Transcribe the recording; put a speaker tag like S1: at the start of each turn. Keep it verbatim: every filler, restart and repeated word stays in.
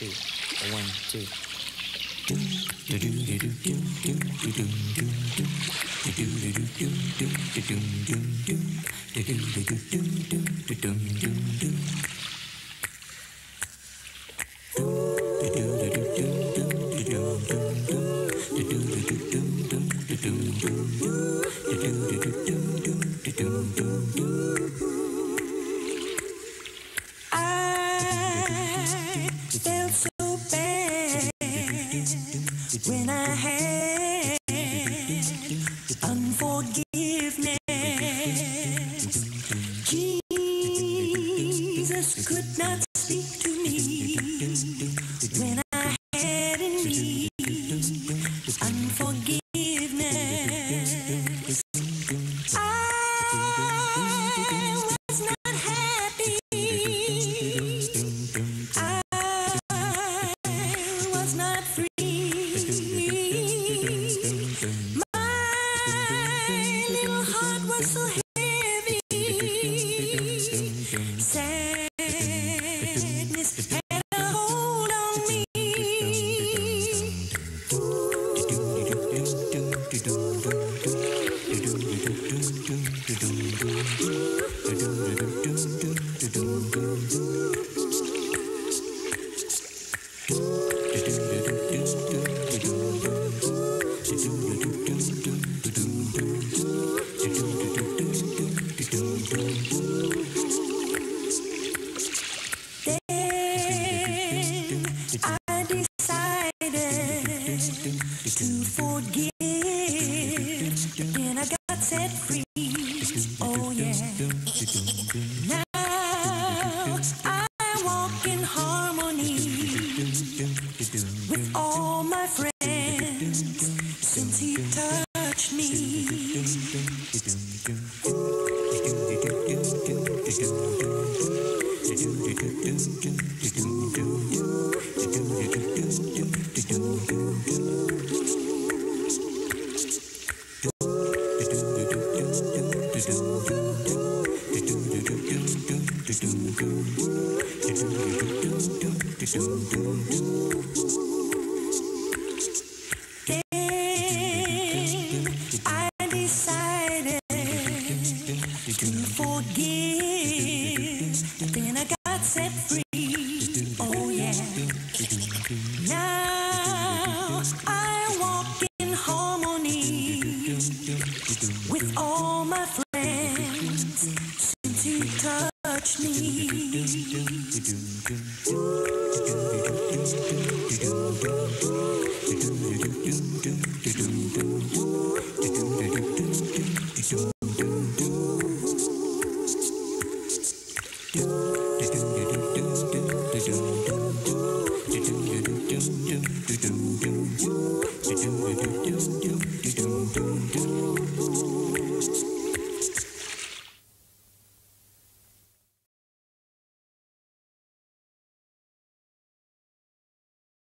S1: two, one, two.
S2: When I had unforgiveness, Jesus could not speak to me. When I had in me unforgiveness, I was not happy. I was not free. So heavy, sadness had a hold on me. I decided to forgive, then I got set free. Oh yeah. Now I walk in harmony with all my friends since he touched me. Then I decided to forgive, then I got set free. Oh yeah. Now I walk in harmony with all my friends since he touched me. Do